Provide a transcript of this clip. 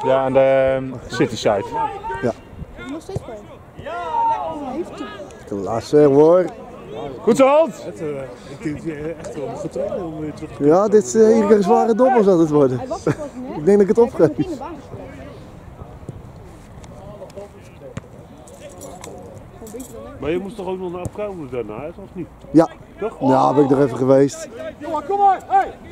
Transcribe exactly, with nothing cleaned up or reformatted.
Ja, aan de um, city side. Ja. Nog steeds bij hem. Klasse hoor. Goed zo, Hans! Het, uh, ik denk dat je echt wel moet trainen om weer terug te komen. Ja, dit is uh, iedere keer een zware dobbel zal het worden. Hij was er pas net. Ik denk dat ik het opgeef. Hij heeft baan Maar je moest toch ook nog naar opkomen daarna, of niet? Ja. Toch? Ja, ben ik er even geweest. Kom maar, kom maar! Hey!